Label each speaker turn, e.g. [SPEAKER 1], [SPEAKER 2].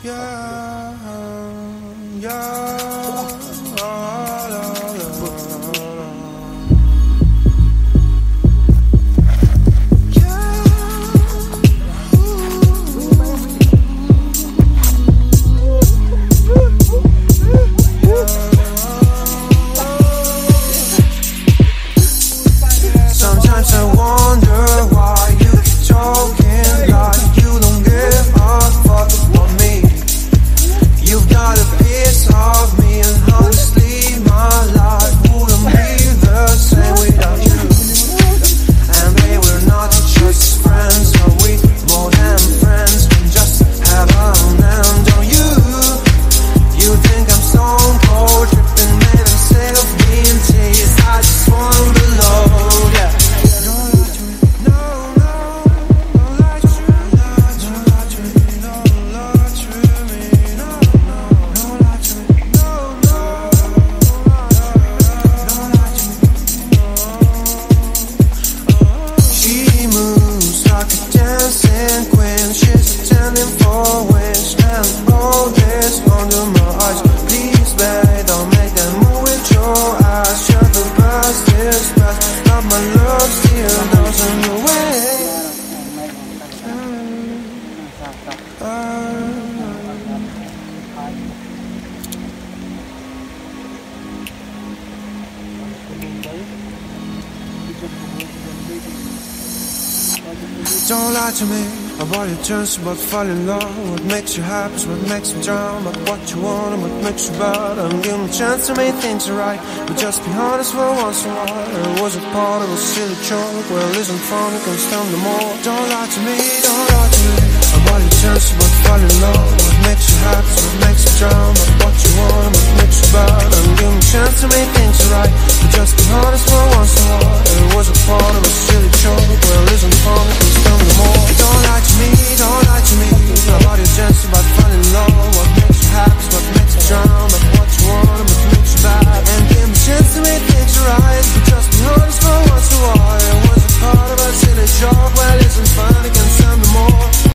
[SPEAKER 1] Sometimes I wonder why you keep talking like you don't give a fuck about me. You've got a piece of me, and honestly my life wouldn't be the same without you. And babe, we're not just friends, are we more than friends? We just have a land on you. You think I'm stone cold, tripping, man, I'm sick of being teased. I just wanna be loved, yeah. Don't lie to me about your turns, about falling in love. What makes you happy is what makes me drown. But what you want and what makes you bad. I'm giving a chance to make things right, but just be honest for once in a while. It was a part of a silly joke. Well, isn't fun, you can stand no more. Don't lie to me, don't